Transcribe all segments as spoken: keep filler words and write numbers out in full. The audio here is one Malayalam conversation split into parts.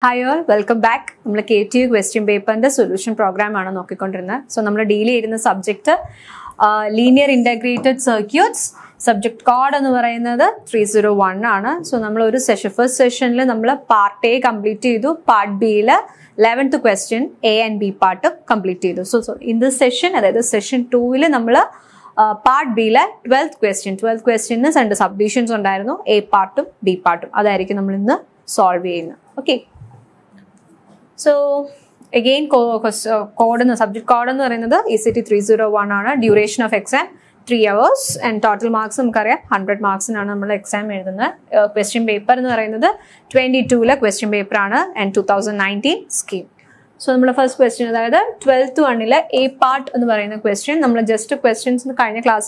Hi all, welcome back. We K T U question paper and the solution program. So, we deal with the subject uh, linear integrated circuits. Subject code is three oh one. So, we will session first session we part A complete part B eleventh question A and B part complete. So, so in this session, that is session two, we will Uh, part B la twelfth question. twelfth question is and subdivisions ഉണ്ടായിരുന്നു A part ഉം B part ഉം. അതായിരിക്കും നമ്മൾ ഇന്ന് solve ചെയ്യുന്നത്. Okay. So again code and subject code എന്ന് പറയുന്നത് E C T three oh one ആണ്. Duration of exam three hours and total marks നമുക്കറിയാം one hundred marks നാണ് നമ്മൾ exam എഴുതുന്നത്. Uh, question paper എന്ന് പറയുന്നത് twenty-two ലെ question paper ആണ് and twenty nineteen scheme. So, our first question is twelfth one A part and the question. We just questions in the class.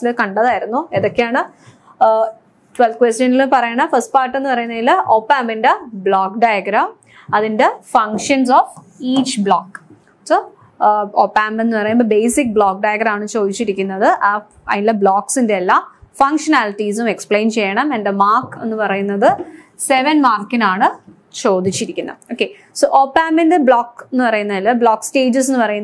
Uh, twelfth question first part is op-amp block diagram. That is the functions of each block. So, uh, op-amp is basic block diagram. That blocks in the functionalities explain and the mark is seven mark. Okay, so op-amp in the block block stages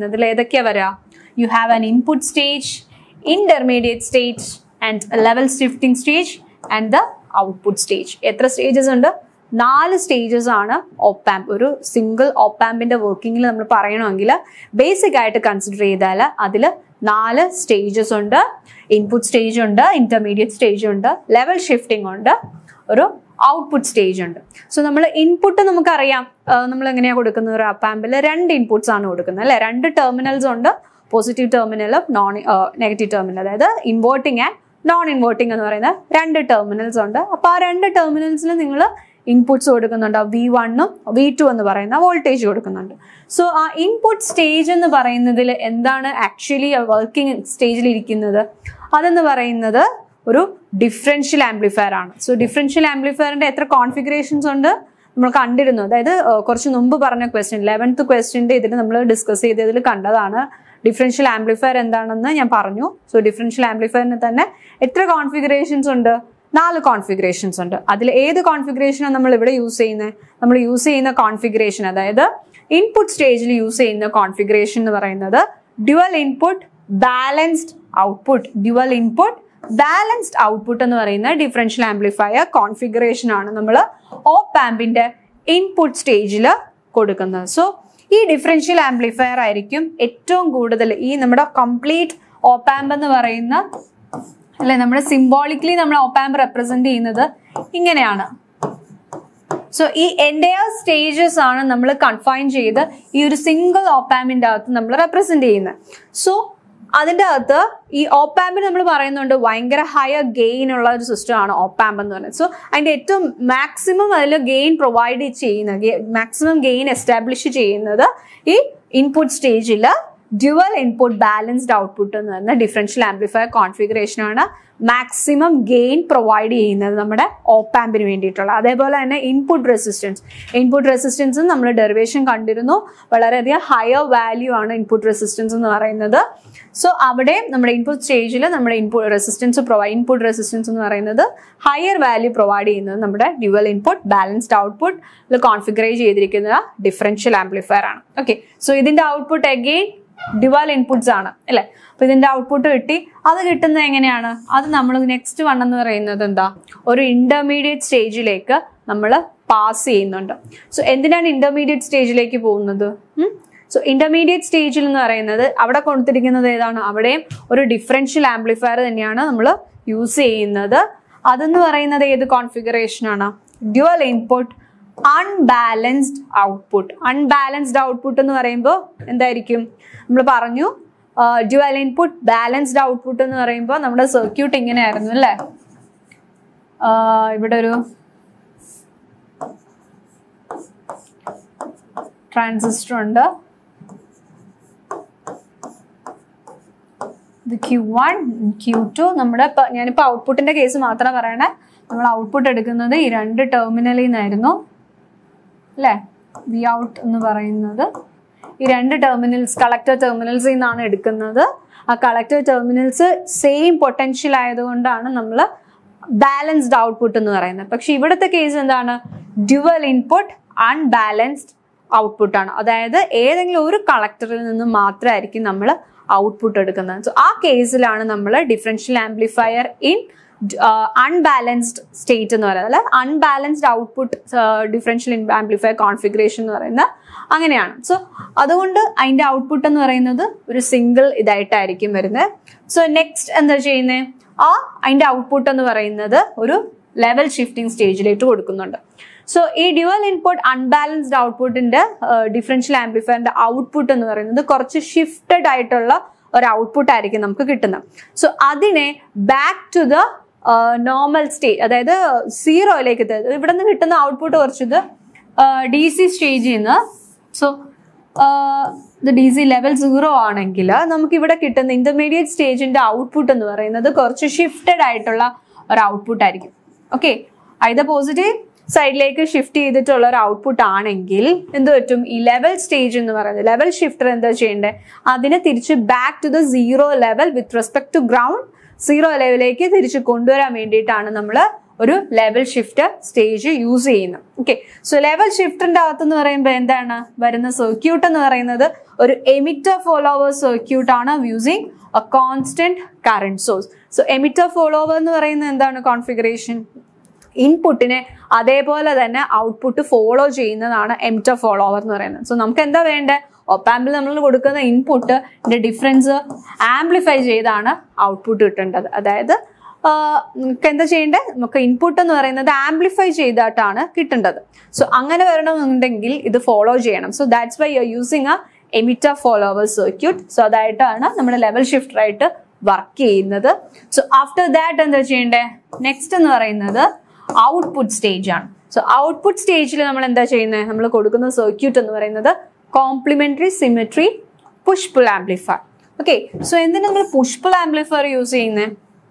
you have an input stage, intermediate stage, and a level shifting stage, and the output stage. Etra stages under four stages are op-amp. Oru single op-amp in the working nammal parayanengil basic aayittu consider cheyidala adile four stages under input stage under intermediate stage under level shifting under oru output stage ഉണ്ട്. So നമ്മൾ ഇൻപുട്ട് നമുക്കറിയാം നമ്മൾ എങ്ങനെയാ കൊടുക്കുന്ന ഒരു op-ampൽ രണ്ട് ഇൻപുട്സ് ആണ് കൊടുക്കുന്നത് അല്ലേ, രണ്ട് ടെർമിനൽസ് ഉണ്ട്, പോസിറ്റീവ് ടെർമിനലും നോൺ നെഗറ്റീവ് ടെർമിനൽ, അതായത് ഇൻവേർട്ടിംഗ് ആൻഡ് നോൺ ഇൻവേർട്ടിംഗ് എന്ന് പറയുന്ന രണ്ട് ടെർമിനൽസ് ഉണ്ട്. അപ്പോൾ ആ രണ്ട് ടെർമിനൽസിൽ നിങ്ങൾ ഇൻപുട്സ് കൊടുക്കുന്നുണ്ട്, വി വണ്ണും വി ടു എന്ന് പറയുന്ന വോൾട്ടേജ് കൊടുക്കുന്നുണ്ട്. സോ ആ ഇൻപുട്ട് സ്റ്റേജ് എന്ന് പറയുന്നതിൽ എന്താണ് ആക്ച്വലി വർക്കിംഗ് സ്റ്റേജിൽ ഇരിക്കുന്നത്, അതെന്ന് പറയുന്നത് ഒരു ഡിഫറൻഷ്യൽ ആംപ്ലിഫയർ ആണ്. സോ ഡിഫറൻഷ്യൽ ആംപ്ലിഫയറിന്റെ എത്ര കോൺഫിഗറേഷൻസ് ഉണ്ട് നമ്മൾ കണ്ടിരുന്നു, അതായത് കുറച്ച് മുമ്പ് പറഞ്ഞ ക്വസ്റ്റ്യൻ ലെവൻത്ത് ക്വസ്റ്റ്യൻ്റെ ഇതിൽ നമ്മൾ ഡിസ്കസ് ചെയ്തതിൽ കണ്ടതാണ്. ഡിഫറൻഷ്യൽ ആംപ്ലിഫയർ എന്താണെന്ന് ഞാൻ പറഞ്ഞു. സോ ഡിഫറൻഷ്യൽ ആംപ്ലിഫയറിന് തന്നെ എത്ര കോൺഫിഗറേഷൻസ് ഉണ്ട്, നാല് കോൺഫിഗറേഷൻസ് ഉണ്ട്. അതിൽ ഏത് കോൺഫിഗറേഷനാണ് നമ്മൾ ഇവിടെ യൂസ് ചെയ്യുന്നത്, നമ്മൾ യൂസ് ചെയ്യുന്ന കോൺഫിഗറേഷൻ അതായത് ഇൻപുട്ട് സ്റ്റേജിൽ യൂസ് ചെയ്യുന്ന കോൺഫിഗറേഷൻ എന്ന് പറയുന്നത് dual input balanced output. Dual input balanced output എന്ന് പറയുന്ന ഡിഫറൻഷ്യൽ ആംപ്ലിഫയർ കോൺഫിഗറേഷൻ ആണ് നമ്മൾ op-ampന്റെ ഇൻപുട്ട് സ്റ്റേജിൽ കൊടുക്കുന്നത്. സോ ഈ ഡിഫറൻഷ്യൽ ആംപ്ലിഫയർ ആയിരിക്കും ഏറ്റവും കൂടുതൽ ഈ നമ്മുടെ കംപ്ലീറ്റ് op-amp എന്ന് പറയുന്ന അല്ലെ, നമ്മുടെ സിംബോളിക്കലി നമ്മൾ op-amp റെപ്രസെന്റ് ചെയ്യുന്നത് ഇങ്ങനെയാണ്. സോ ഈ എൻറ്റയർ സ്റ്റേജസ് ആണ് നമ്മൾ കൺഫൈൻ ചെയ്ത് ഈ ഒരു സിംഗിൾ op-ampന്റെ അകത്ത് നമ്മൾ റെപ്രസെന്റ് ചെയ്യുന്നത്. സോ അതിൻ്റെ അകത്ത് ഈ op-amp നമ്മൾ പറയുന്നുണ്ട് ഭയങ്കര ഹയർ ഗെയിൻ ഉള്ള ഒരു സിസ്റ്റം ആണ് op-amp എന്ന് പറയുന്നത്. സോ അതിൻ്റെ ഏറ്റവും മാക്സിമം അതിൽ ഗെയിൻ പ്രൊവൈഡ് ചെയ്യുന്ന മാക്സിമം ഗെയിൻ എസ്റ്റാബ്ലിഷ് ചെയ്യുന്നത് ഈ ഇൻപുട്ട് സ്റ്റേജിൽ ഡ്യുവൽ ഇൻപുട്ട് ബാലൻസ്ഡ് ഔട്ട്പുട്ട് എന്ന് പറയുന്ന ഡിഫറൻഷ്യൽ ആംപ്ലിഫയർ കോൺഫിഗറേഷൻ ആണ് മാക്സിമം ഗെയിൻ പ്രൊവൈഡ് ചെയ്യുന്നത് നമ്മുടെ op-ampന് വേണ്ടിയിട്ടുള്ള. അതേപോലെ തന്നെ ഇൻപുട്ട് റെസിസ്റ്റൻസ് ഇൻപുട്ട് റെസിസ്റ്റൻസ് നമ്മൾ ഡെറിവേഷൻ കണ്ടിരുന്നു, വളരെയധികം ഹയർ വാല്യൂ ആണ് ഇൻപുട്ട് റെസിസ്റ്റൻസ് എന്ന് പറയുന്നത്. സോ അവിടെ നമ്മുടെ ഇൻപുട്ട് സ്റ്റേജിൽ നമ്മുടെ input resistance provide input resistance എന്ന് പറയുന്നത് ഹയർ വാല്യൂ പ്രൊവൈഡ് ചെയ്യുന്നത് നമ്മുടെ dual input balanced output configurise ചെയ്തിരിക്കുന്ന ഡിഫറൻഷ്യൽ ആംപ്ലിഫയർ ആണ്. ഓക്കെ, സോ ഇതിന്റെ ഔട്ട്പുട്ട് അഗെയിൻ ഡ്യുവൽ ഇൻപുട്സ് ആണ് അല്ലെ. അപ്പൊ ഇതിന്റെ ഔട്ട്പുട്ട് കിട്ടി, അത് കിട്ടുന്നത് എങ്ങനെയാണ്, അത് നമ്മൾ നെക്സ്റ്റ് വൺ എന്ന് പറയുന്നത് എന്താ, ഒരു ഇന്റർമീഡിയറ്റ് സ്റ്റേജിലേക്ക് നമ്മൾ പാസ് ചെയ്യുന്നുണ്ട്. സോ എന്തിനാണ് ഇന്റർമീഡിയറ്റ് സ്റ്റേജിലേക്ക് പോകുന്നത്? സോ ഇന്റർമീഡിയറ്റ് സ്റ്റേജിൽ എന്ന് പറയുന്നത് അവിടെ കൊടുത്തിരിക്കുന്നത് ഏതാണ്, അവിടെയും ഒരു ഡിഫറൻഷ്യൽ ആംപ്ലിഫയർ തന്നെയാണ് നമ്മൾ യൂസ് ചെയ്യുന്നത്. അതെന്ന് പറയുന്നത് ഏത് കോൺഫിഗറേഷൻ ആണ്, dual input unbalanced output. Unbalanced output എന്ന് പറയുമ്പോൾ എന്തായിരിക്കും, നമ്മൾ പറഞ്ഞു ഡ്യുവൽ ഇൻപുട്ട് ബാലൻസ്ഡ് ഔട്ട്പുട്ട് എന്ന് പറയുമ്പോൾ നമ്മുടെ സർക്യൂട്ട് ഇങ്ങനെയായിരുന്നു അല്ലേ. ഇവിടെ ഒരു ട്രാൻസിസ്റ്റർ ഉണ്ട്, ഇത് ക്യൂ വൺ ക്യൂ ടു. നമ്മുടെ ഞാനിപ്പോൾ ഔട്ട്പുട്ടിന്റെ കേസ് മാത്രം പറയണേ, നമ്മൾ ഔട്ട്പുട്ട് എടുക്കുന്നത് ഈ രണ്ട് ടെർമിനലിൽ നിന്നായിരുന്നു അല്ലേ. വി ഔട്ട് എന്ന് പറയുന്നത് ഈ രണ്ട് ടെർമിനൽസ് കളക്ടർ ടെർമിനൽസിൽ നിന്നാണ് എടുക്കുന്നത്. ആ കളക്ടർ ടെർമിനൽസ് സെയിം പൊട്ടൻഷ്യൽ ആയതുകൊണ്ടാണ് നമ്മൾ ബാലൻസ്ഡ് ഔട്ട്പുട്ട് എന്ന് പറയുന്നത്. പക്ഷെ ഇവിടുത്തെ കേസ് എന്താണ്, ഡ്യുവൽ ഇൻപുട്ട് അൺബാലൻസ്ഡ് ഔട്ട്പുട്ട് ആണ്. അതായത് ഏതെങ്കിലും ഒരു കളക്ടറിൽ നിന്ന് മാത്രമായിരിക്കും നമ്മൾ ഔട്ട്പുട്ട് എടുക്കുന്നത്. സോ ആ കേസിലാണ് നമ്മൾ differential amplifier in unbalanced state എന്ന് പറയുന്നത്, അല്ലെ unbalanced output differential amplifier configuration എന്ന് പറയുന്നത് അങ്ങനെയാണ്. സോ അതുകൊണ്ട് അതിന്റെ ഔട്ട്പുട്ട് എന്ന് പറയുന്നത് ഒരു സിംഗിൾ ഇതായിട്ടായിരിക്കും വരുന്നത്. സോ നെക്സ്റ്റ് എന്താ ചെയ്യുന്നത്, ആ അതിന്റെ ഔട്ട്പുട്ട് എന്ന് പറയുന്നത് ഒരു ലെവൽ ഷിഫ്റ്റിംഗ് സ്റ്റേജിലേക്ക് കൊടുക്കുന്നുണ്ട്. സോ ഈ ഡ്യുവൽ ഇൻപുട്ട് അൺബാലൻസ്ഡ് ഔട്ട്പുട്ടിന്റെ ഡിഫറൻഷ്യൽ ആംപ്ലിഫയറിന്റെ ഔട്ട്പുട്ട് എന്ന് പറയുന്നത് കുറച്ച് ഷിഫ്റ്റഡ് ആയിട്ടുള്ള ഒരു ഔട്ട്പുട്ട് ആയിരിക്കും നമുക്ക് കിട്ടുന്നത്. സോ അതിനെ back to the normal state, അതായത് സീറോയിലേക്ക്, ഇവിടെ നിന്ന് കിട്ടുന്ന ഔട്ട്പുട്ട് കുറച്ചത് ഡി സി സ്റ്റേജിൽ നിന്ന്, സോ ഇത് ഡി സി ലെവൽ സീറോ ആണെങ്കിൽ നമുക്ക് ഇവിടെ കിട്ടുന്ന ഇന്റർമീഡിയറ്റ് സ്റ്റേജിന്റെ ഔട്ട്പുട്ട് എന്ന് പറയുന്നത് കുറച്ച് ഷിഫ്റ്റഡ് ആയിട്ടുള്ള ഒരു ഔട്ട്പുട്ട് ആയിരിക്കും. ഓക്കെ, ഇത് പോസിറ്റീവ് സൈഡിലേക്ക് ഷിഫ്റ്റ് ചെയ്തിട്ടുള്ള ഒരു ഔട്ട്പുട്ട് ആണെങ്കിൽ എന്ത് പറ്റും, ഈ ലെവൽ സ്റ്റേജ് എന്ന് പറയുന്നത് ലെവൽ ഷിഫ്റ്റർ എന്താ ചെയ്യേണ്ടത്, അതിനെ തിരിച്ച് back to the zero level with respect to ground, zero ലെവലിലേക്ക് തിരിച്ച് കൊണ്ടുവരാൻ വേണ്ടിയിട്ടാണ് നമ്മൾ ഒരു ലെവൽ ഷിഫ്റ്റർ സ്റ്റേജ് യൂസ് ചെയ്യുന്നത്. ഓക്കെ, സോ ലെവൽ ഷിഫ്റ്ററിന്റെ അകത്തെന്ന് പറയുമ്പോൾ എന്താണ് വരുന്ന സർക്യൂട്ട് എന്ന് പറയുന്നത് ഒരു എമിറ്റർ ഫോളോവർ സർക്യൂട്ട് ആണ് using a constant current source. So emitter follower എന്ന് പറയുന്നത് എന്താണ് കോൺഫിഗറേഷൻ, ഇൻപുട്ടിനെ അതേപോലെ തന്നെ ഔട്ട്പുട്ട് ഫോളോ ചെയ്യുന്നതാണ് എമിറ്റർ ഫോളോവർ എന്ന് പറയുന്നത്. സോ നമുക്ക് എന്താ വേണ്ടത്, ഒപ്പാമ്പിൽ നമ്മൾ കൊടുക്കുന്ന ഇൻപുട്ടിന്റെ ഡിഫറൻസ് ആംപ്ലിഫൈ ചെയ്താണ് ഔട്ട്പുട്ട് കിട്ടേണ്ടത്. അതായത് നമുക്ക് എന്താ ചെയ്യേണ്ടത്, നമുക്ക് ഇൻപുട്ട് എന്ന് പറയുന്നത് ആംപ്ലിഫൈ ചെയ്തിട്ടാണ് കിട്ടേണ്ടത്. സോ അങ്ങനെ വരണമെന്നുണ്ടെങ്കിൽ ഇത് ഫോളോ ചെയ്യണം. So that's why you are using a emitter follower circuit. So അതായിട്ടാണ് നമ്മുടെ ലെവൽ ഷിഫ്റ്റർ ആയിട്ട് വർക്ക് ചെയ്യുന്നത്. സോ ആഫ്റ്റർ ദാറ്റ് എന്താ ചെയ്യേണ്ടത്, നെക്സ്റ്റ് എന്ന് പറയുന്നത് ഔട്ട്പുട്ട് സ്റ്റേജ് ആണ്. സോ ഔട്ട്പുട്ട് സ്റ്റേജിൽ നമ്മൾ എന്താ ചെയ്യുന്നത്, നമ്മൾ കൊടുക്കുന്ന സർക്യൂട്ട് എന്ന് പറയുന്നത് complementary symmetry push pull amplifier. Okay, so എന്തിനാ നമ്മൾ പുഷ് പുൾ ആംപ്ലിഫയർ യൂസ് ചെയ്യുന്നത്,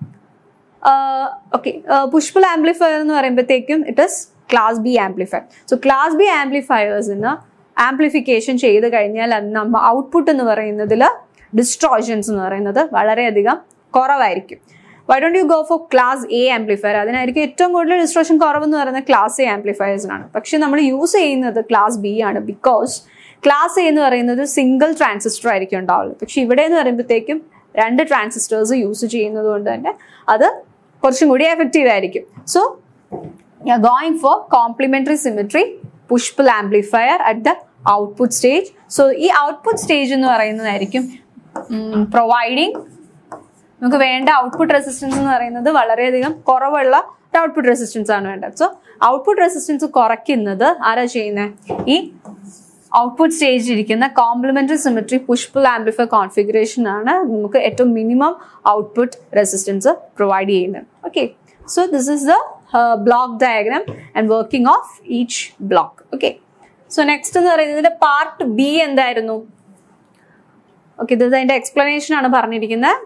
ഓക്കെ പുഷ് പുൾ ആംപ്ലിഫയർ എന്ന് പറയുമ്പോഴത്തേക്കും it is class B amplifier. So class B ആംപ്ലിഫയേഴ്സിന് ആംപ്ലിഫിക്കേഷൻ ചെയ്ത് കഴിഞ്ഞാൽ അത് നമ്മൾ ഔട്ട്പുട്ട് എന്ന് പറയുന്നതിൽ ഡിസ്ട്രോഷൻസ് എന്ന് പറയുന്നത് വളരെയധികം കുറവായിരിക്കും. Why don't you go for class A amplifier, അതിനായിരിക്കും ഏറ്റവും കൂടുതൽ ഡിസ്ട്രോഷൻ കുറവെന്ന് പറയുന്നത് ക്ലാസ് എ ആംപ്ലിഫയേഴ്സിനാണ്. പക്ഷെ നമ്മൾ യൂസ് ചെയ്യുന്നത് ക്ലാസ് ബി ആണ്, ബിക്കോസ് ക്ലാസ് എ എന്ന് പറയുന്നത് സിംഗിൾ ട്രാൻസിസ്റ്റർ ആയിരിക്കും ഉണ്ടാവുള്ളൂ. പക്ഷെ ഇവിടെ എന്ന് പറയുമ്പോഴത്തേക്കും രണ്ട് ട്രാൻസിസ്റ്റേഴ്സ് യൂസ് ചെയ്യുന്നത് കൊണ്ട് തന്നെ അത് കുറച്ചും കൂടി എഫക്റ്റീവ് ആയിരിക്കും. So you are going for complementary symmetry push pull amplifier at the output stage. So ഈ ഔട്ട്പുട്ട് സ്റ്റേജ് എന്ന് പറയുന്നതായിരിക്കും പ്രൊവൈഡിങ് നമുക്ക് വേണ്ട ഔട്ട്പുട്ട് റെസിസ്റ്റൻസ് എന്ന് പറയുന്നത് വളരെയധികം കുറവുള്ള ഒരു ഔട്ട്പുട്ട് റെസിസ്റ്റൻസ് ആണ് വേണ്ടത്. സോ ഔട്ട്പുട്ട് റെസിസ്റ്റൻസ് കുറയ്ക്കുന്നത് ആരാ ചെയ്യുന്നത്, ഈ ഔട്ട്പുട്ട് സ്റ്റേജിൽ ഇരിക്കുന്ന complementary symmetry push pull amplifier configuration ആണ് നമുക്ക് ഏറ്റവും മിനിമം ഔട്ട്പുട്ട് റെസിസ്റ്റൻസ് പ്രൊവൈഡ് ചെയ്യുന്നത്. Okay, so this is the block diagram and working of each block. Okay, so next എന്ന് പറയുന്നത് ഇതിന്റെ പാർട്ട് ബി എന്തായിരുന്നു, ഓക്കെ ഇത് അതിന്റെ എക്സ്പ്ലനേഷൻ ആണ് പറഞ്ഞിരിക്കുന്നത്.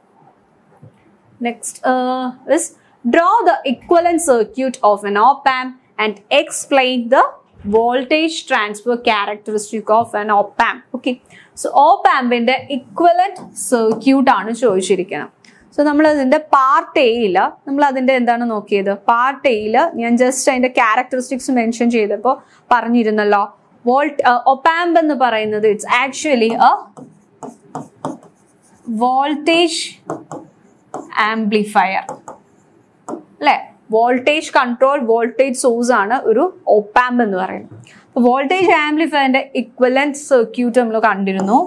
Next uh, is draw the equivalent circuit of an op-amp and explain the voltage transfer characteristic of an op-amp. Okay, so op-amp ന്റെ equivalent circuit ആണ് ചോദിച്ചിരിക്കുന്നത്. സോ നമ്മൾ അതിന്റെ പാർട്ട് എയില് നമ്മൾ അതിന്റെ എന്താണ് നോക്കിയത്, പാർട്ട് എയില് ഞാൻ ജസ്റ്റ് അതിന്റെ ക്യാരക്ടറിസ്റ്റിക്സ് മെൻഷൻ ചെയ്തപ്പോൾ പറഞ്ഞിരുന്നല്ലോ, വോൾട്ട് op-amp എന്ന് പറയുന്നത് it's actually a voltage amplifier അല്ലെ, വോൾട്ടേജ് കൺട്രോൾ വോൾട്ടേജ് സോഴ്സ് ആണ് ഒരു op-amp എന്ന് പറയുന്നത്. അപ്പൊ വോൾട്ടേജ് ആംപ്ലിഫയറിന്റെ ഇക്വലന്റ് സർക്യൂട്ട് നമ്മൾ കണ്ടിരുന്നു.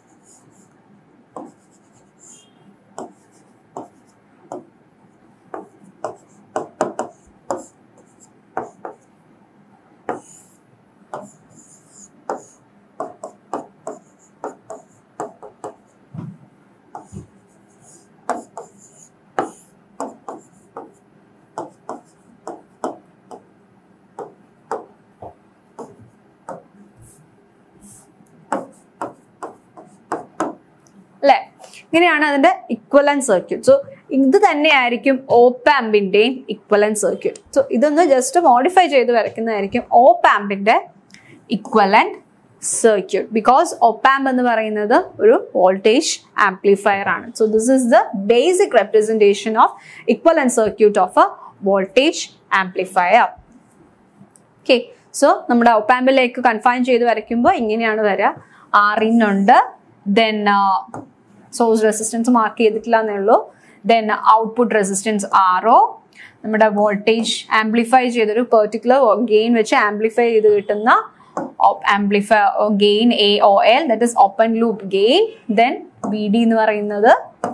ഇങ്ങനെയാണ് അതിന്റെ ഇക്വലന്റ് സർക്യൂട്ട്. സോ ഇത് തന്നെയായിരിക്കും op-ampന്റെയും ഇക്വലന്റ് സർക്യൂട്ട്. സോ ഇതൊന്ന് ജസ്റ്റ് മോഡിഫൈ ചെയ്ത് വരയ്ക്കുന്നതായിരിക്കും op-ampന്റെ ഇക്വലന്റ് സർക്യൂട്ട്, ബിക്കോസ് op-amp എന്ന് പറയുന്നത് ഒരു വോൾട്ടേജ് ആംപ്ലിഫയർ ആണ്. So this is the basic representation of equivalent circuit of a voltage amplifier. Okay, so നമ്മുടെ ഒപ്പാമ്പിലേക്ക് കൺഫൈൻ ചെയ്ത് വരയ്ക്കുമ്പോൾ ഇങ്ങനെയാണ് വരിക. ആർ ഇൻ ഉണ്ട്, ദെൻ സോഴ്സ് റെസിസ്റ്റൻസ് മാർക്ക് ചെയ്തിട്ടില്ല എന്നേ ഉള്ളൂ, then output resistance R O, നമ്മുടെ വോൾട്ടേജ് ആംപ്ലിഫൈ ചെയ്തൊരു പെർട്ടിക്കുലർ ഗെയിൻ വെച്ച് ആംപ്ലിഫൈ ചെയ്ത് കിട്ടുന്ന amplify gain A O L, that is open loop gain. Then V D എന്ന് പറയുന്നത്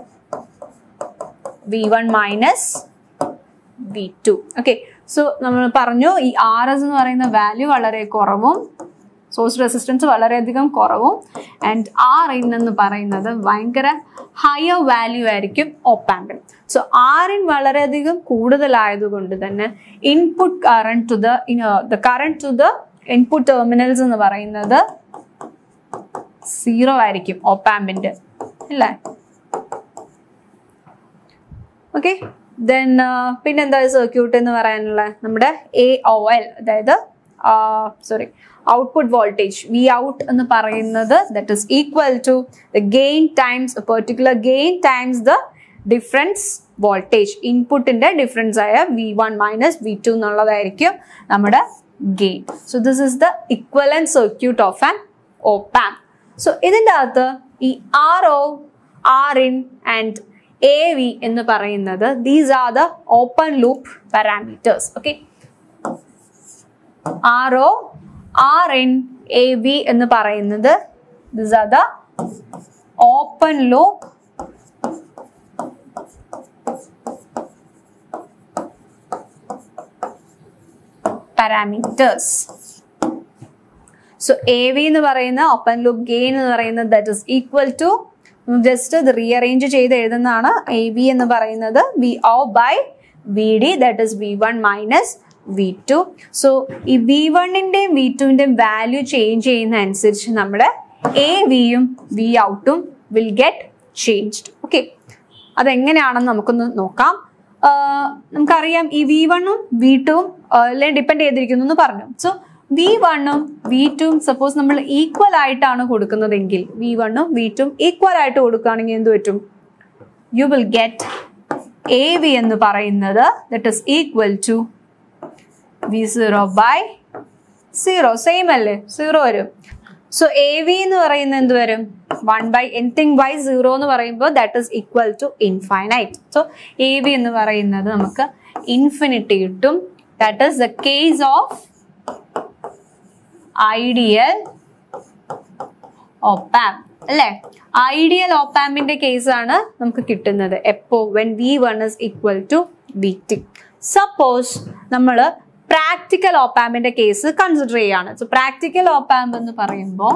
V one minus V two. Okay, so നമ്മൾ പറഞ്ഞു ഈ ആർ എസ് എന്ന് പറയുന്ന വാല്യൂ വളരെ കുറവും സോഴ്സ് റെസിസ്റ്റൻസ് വളരെയധികം കുറവും, ആൻഡ് ആർ ഇൻ എന്ന് പറയുന്നത് ഭയങ്കര ഹയർ വാല്യൂ ആയിരിക്കും ഒപ്പാമ്പിൽ. സോ ആർ ഇൻ വളരെയധികം കൂടുതലായതുകൊണ്ട് തന്നെ input current to the the current to the input terminals എന്ന് പറയുന്നത് സീറോ ആയിരിക്കും ഒപ്പാമ്പിന്റെ, അല്ലേ? ഓക്കെ, ദെൻ പിന്നെന്താ സർക്യൂട്ട് എന്ന് പറയാനുള്ള നമ്മുടെ എ ഒ എൽ, അതായത് sorry output voltage V out എന്ന് പറയുന്നത് that is equal to the gain times particular gain times the difference voltage. ഇൻപുട്ടിന്റെ ഡിഫറൻസ് ആയ V one minus V two എന്നുള്ളതായിരിക്കും നമ്മുടെ gain. So this is the equivalent circuit of an opamp. So ഇതിൻ്റെ അകത്ത് ഈ R O, R in and A V എന്ന് പറയുന്നത് these are the open loop parameters. Okay, R O, R in, A V എന്ന് പറയുന്നത് these are the open loop parameters. So A V എന്ന് പറയുന്ന ഓപ്പൺ ലൂപ്പ് ഗെയിൻ എന്ന് പറയുന്നത് that is equal to, just ഇത് റീഅറേഞ്ച് ചെയ്ത് എഴുതുന്നതാണ്, എ വി എന്ന് പറയുന്നത് V O by V D that is V one minus V two. So ഈ വി വണ്ണിന്റെയും വി ടുവിന്റെയും വാല്യൂ ചേഞ്ച് ചെയ്യുന്ന അനുസരിച്ച് നമ്മുടെ എ വിയും വി ഔട്ടും വിൽ ഗെറ്റ് ചേഞ്ച്ഡ്. ഓക്കെ, അതെങ്ങനെയാണെന്ന് നമുക്കൊന്ന് നോക്കാം. നമുക്കറിയാം ഈ വി വണ്ണും വി ടുവും ഡിപ്പെൻഡ് ചെയ്തിരിക്കുന്നു എന്ന് പറഞ്ഞു. സോ വി വണ്ണും വി ടുവും സപ്പോസ് നമ്മൾ ഈക്വൽ ആയിട്ടാണ് കൊടുക്കുന്നതെങ്കിൽ, വി വണ്ണും വി ടുവും ഈക്വൽ ആയിട്ട് കൊടുക്കുകയാണെങ്കിൽ എന്ത് പറ്റും? You will get A V എന്ന് പറയുന്നത് that is equal to V zero by zero. Same അല്ലേ, സീറോ വരും. സോ എ വി എന്ന് പറയുന്നത് എന്ത് വരും? One by anything by zero എന്ന് പറയുമ്പോൾ that is equal to infinite. So A V എന്ന് പറയുന്നത് നമുക്ക് ഇൻഫിനിറ്റി കിട്ടും. That is the case of ideal opamp, അല്ലേ? ഐഡിയൽ ഒപ്പാമ്പിന്റെ കേസാണ് നമുക്ക് കിട്ടുന്നത് എപ്പോ? When V one is equal to V two. Suppose നമ്മൾ പ്രാക്ടിക്കൽ ഓപ്പാമ്പിന്റെ കേസ് കൺസിഡർ ചെയ്യാണ്. സോ പ്രാക്ടിക്കൽ ഓപ്പാമ്പ് എന്ന് പറയുമ്പോൾ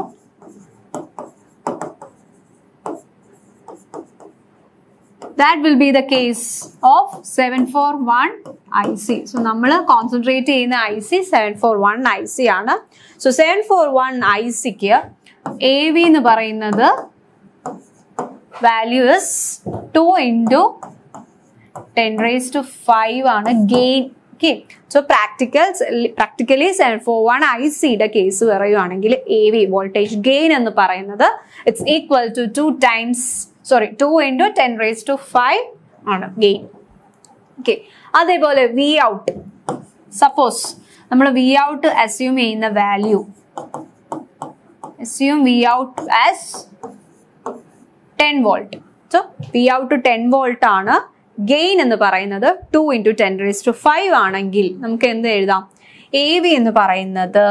that will be the case of seven four one I C. So നമ്മൾ കോൺസെൻട്രേറ്റ് ചെയ്യുന്ന I C seven four one I C ആണ്. So seven four one I സിക്ക് എ വി എന്ന് പറയുന്നത് value is two into ten raise to five ആണ് ഗെയിൻ. Okay, so practical practically seven four one I സിയുടെ കേസ് പറയുകയാണെങ്കിൽ എ വി വോൾട്ടേജ് ഗെയിൻ എന്ന് പറയുന്നത് it's equal to two times sorry two into ten raise to five ആണ് ഗെയിൻ. ഓക്കെ, അതേപോലെ വി ഔട്ട്, സപ്പോസ് നമ്മൾ വി ഔട്ട് അസ്യൂം ചെയ്യുന്ന value assume V out as ten volt. So V out ten volt ആണ്, ഗെയിൻ എന്ന് പറയുന്നത് two into ten raise to five ആണെങ്കിൽ നമുക്ക് എന്ത് എഴുതാം? എ വി എന്ന് പറയുന്നത്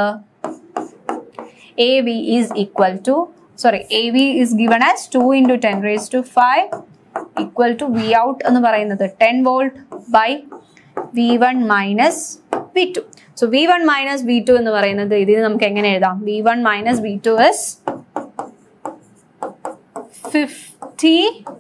A V is equal to sorry A V is given as two into ten raised to five equal to V out എന്ന് പറയുന്നത് ten volt by V one minus V two. So V one minus V two എന്ന് പറയുന്നത് ഇതിന് നമുക്ക് എങ്ങനെ എഴുതാം? V one minus V two is fifty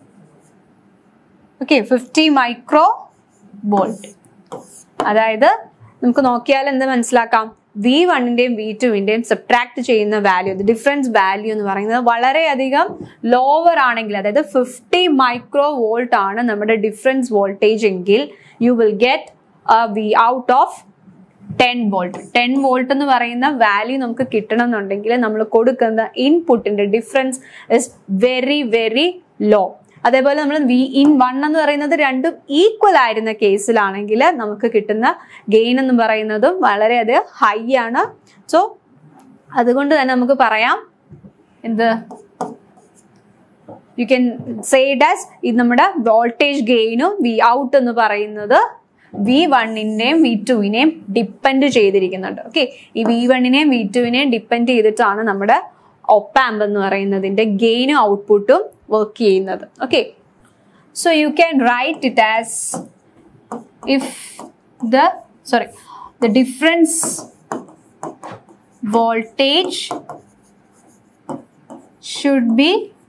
okay fifty micro volt. അതായത് നമുക്ക് നോക്കിയാൽ എന്ത് മനസ്സിലാക്കാം? വി വണ്ണിന്റെയും വി ടുവിന്റെയും സബ്ട്രാക്ട് ചെയ്യുന്ന വാല്യൂ, ഡിഫറൻസ് വാല്യൂ എന്ന് പറയുന്നത് വളരെയധികം ലോവർ ആണെങ്കിൽ, അതായത് ഫിഫ്റ്റി മൈക്രോ വോൾട്ട് ആണ് നമ്മുടെ ഡിഫറൻസ് വോൾട്ടേജ് എങ്കിൽ you will get V out of ten volt. Ten volt എന്ന് പറയുന്ന വാല്യൂ നമുക്ക് കിട്ടണം എന്നുണ്ടെങ്കിൽ നമ്മൾ കൊടുക്കുന്ന ഇൻപുട്ടിന്റെ difference is very very low. അതേപോലെ നമ്മൾ വി ഇൻ വൺ എന്ന് പറയുന്നത് രണ്ടും ഈക്വൽ ആയിരുന്ന കേസിലാണെങ്കിൽ നമുക്ക് കിട്ടുന്ന ഗെയിൻ എന്ന് പറയുന്നതും വളരെയധികം ഹൈ ആണ്. സോ അതുകൊണ്ട് തന്നെ നമുക്ക് പറയാം എന്ത്, you can say it as ഇത് നമ്മുടെ വോൾട്ടേജ് ഗെയിനും വി ഔട്ട് എന്ന് പറയുന്നത് വി വണ്ണിന്റെയും വി ടുവിനെയും ഡിപ്പെൻഡ് ചെയ്തിരിക്കുന്നുണ്ട്. ഓക്കെ, ഈ വി വണ്ണിനെയും വി ടുവിനെയും ഡിപ്പെൻഡ് ചെയ്തിട്ടാണ് നമ്മുടെ ഒപ്പാമ്പ് എന്ന് പറയുന്നതിന്റെ ഗെയിനും ഔട്ട്പുട്ടും വർക്ക് ചെയ്യുന്നത്. Okay, so you can write it as if the sorry the difference voltage should be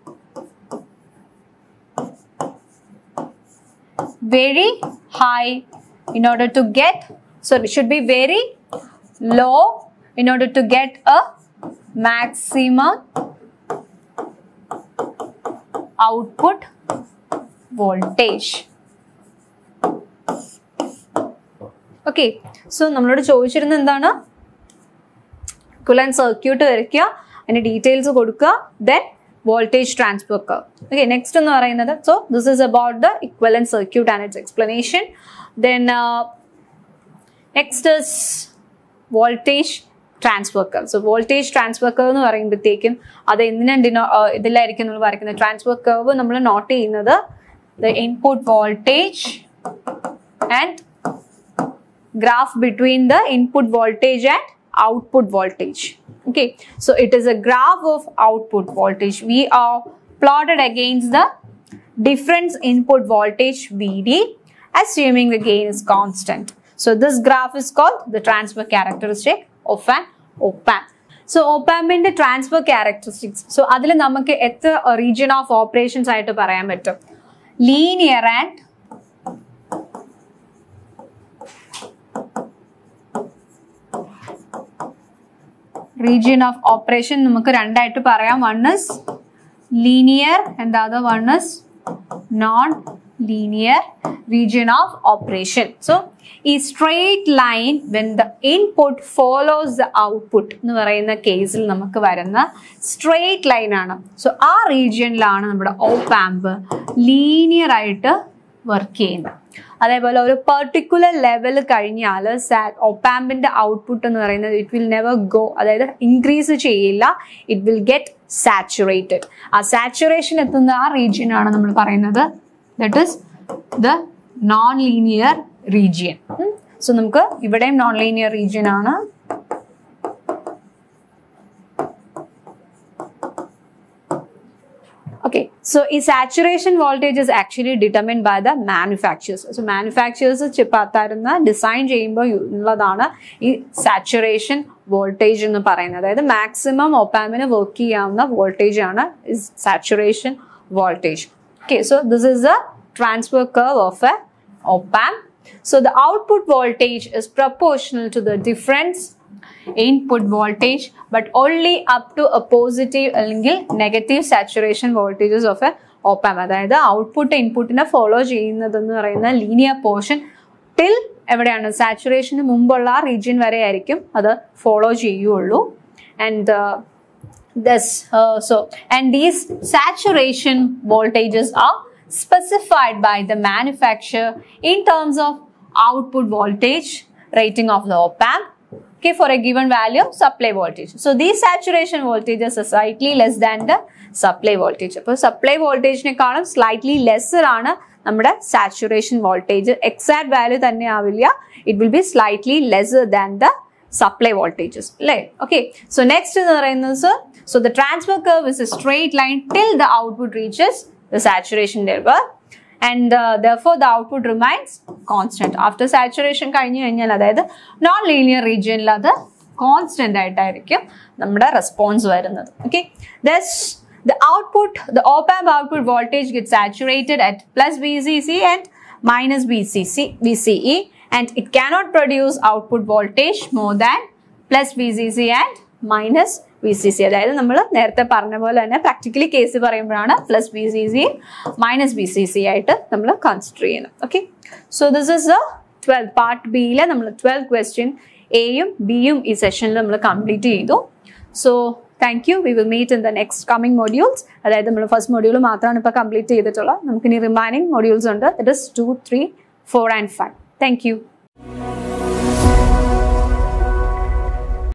very high in order to get, sorry, should be very low in order to get a maximum output voltage. Okay, so നമ്മളോട് ചോദിച്ചിരുന്നത് എന്താണ്? equivalent circuit വരയ്ക്കുക, അതിന്റെ ഡീറ്റെയിൽസ് കൊടുക്കുക, then voltage transfer curve. Okay, next എന്ന് പറയുന്നത്, so this is about the equivalent circuit and its explanation. Then uh, next is voltage transfer curve. So voltage transfer curve എന്ന് പറയുമ്പോഴത്തേക്കും അത് എന്തിനാ ഇതിലായിരിക്കും നമ്മൾ വരയ്ക്കുന്നത്? ട്രാൻസ്ഫർ കർവ് നമ്മൾ നോട്ട് ചെയ്യുന്നത് the input voltage and graph between the input voltage and output voltage. Okay, so it is a graph of output voltage. We are plotted against the difference input voltage V D, assuming the gain is constant. So this graph is called the transfer characteristic of an op-amp. So op-amp in the transfer characteristics. So adil namakku etra region of operations aayittu parayan pattum. Linear and region of operation നമുക്ക് രണ്ടായിട്ട് പറയാം. One is linear and the other one is non-linear region of operation. So ഈ straight line when the input follows the output എന്ന് പറയുന്ന കേസിൽ നമുക്ക് വരുന്ന straight line ആണ്. So ആ റീജിയനിലാണ് നമ്മുടെ op-amp linear ആയിട്ട് വർക്ക് ചെയ്യുന്നത്. അതേപോലെ ഒരു പെർട്ടിക്കുലർ ലെവൽ കഴിഞ്ഞാൽ op-ampന്റെ ഔട്ട്പുട്ട് എന്ന് പറയുന്നത് ഇറ്റ് വിൽ നെവർ ഗോ, അതായത് ഇൻക്രീസ് ചെയ്യില്ല, ഇറ്റ് വിൽ ഗെറ്റ് സാച്ചുറേറ്റഡ്. ആ സാച്ചുറേഷൻ എത്തുന്ന ആ റീജിയൻ ആണ് നമ്മൾ പറയുന്നത് that is the non linear region. So നമുക്ക് ഇവിടെയും നോൺ ലീനിയർ റീജിയൻ ആണ്. Okay, so a saturation voltage is actually determined by the manufacturers. So manufacturers ചിപ്പാത്താരുന്ന ഡിസൈൻ ചെയ്യുമ്പോൾ ഉള്ളതാണ് ഈ സാച്ചുറേഷൻ വോൾട്ടേജ് എന്ന് പറയുന്നത്. അതായത് മാക്സിമം op-ampന് വർക്ക് ചെയ്യാവുന്ന വോൾട്ടേജ് ആണ് saturation voltage. Okay, so this is the transfer curve of a op-amp. So the output voltage is proportional to the difference input voltage, but only up to a positive അല്ലെങ്കിൽ negative saturation voltages of a op-amp. അതായത് ഔട്ട്പുട്ട് ഇൻപുട്ടിനെ ഫോളോ ചെയ്യുന്നതെന്ന് പറയുന്ന ലീനിയർ പോർഷൻ ടിൽ എവിടെയാണ് സാച്ചുറേഷന് മുമ്പുള്ള ആ റീജിയൻ വരെ ആയിരിക്കും അത് ഫോളോ ചെയ്യുള്ളൂ. And this uh, so and these saturation voltages are specified by the manufacturer in terms of output voltage rating of the op-amp, okay, for a given value of supply voltage. So these saturation voltages are slightly less than the supply voltage. So supply voltage nekkalum slightly lesser aanu nammada saturation voltage. Exact value thanne avilla, it will be slightly lesser than the supply voltages. Okay, so next is the so the transfer curve is a straight line till the output reaches the saturation level, and uh, therefore the output remains constant. After saturation കഴിഞ്ഞു കഴിഞ്ഞാൽ അതായത് നോൺ ലീനിയർ റീജിയനിൽ അത് കോൺസ്റ്റന്റ് ആയിട്ടായിരിക്കും നമ്മുടെ റെസ്പോൺസ് വരുന്നത്. Okay, thus the output, the op-amp output voltage gets saturated at plus V C C and minus V C C, V C E, and it cannot produce output voltage more than plus V C C and minus V C C. അതായത് നമ്മൾ നേരത്തെ പറഞ്ഞ പോലെ തന്നെ പ്രാക്ടിക്കലി കേസ് പറയുമ്പോഴാണ് plus V C C minus V C C ആയിട്ട് നമ്മൾ കൺസിഡർ ചെയ്യുന്നത്. Okay, so this is a twelve part ബിയിലെ നമ്മൾ ട്വൽവ് ക്വസ്റ്റ്യൻ എയും ബിയും ഈ സെഷനിൽ നമ്മൾ കംപ്ലീറ്റ് ചെയ്തു. So thank you. We will meet in the next coming modules. അതായത് നമ്മൾ ഫസ്റ്റ് മൊഡ്യൂൾ മാത്രമാണ് ഇപ്പോൾ കംപ്ലീറ്റ് ചെയ്തിട്ടുള്ളത്. നമുക്കിനി റിമൈനിങ് മൊഡ്യൂൾസ് ഉണ്ട്. That is two three four and five. Thank U.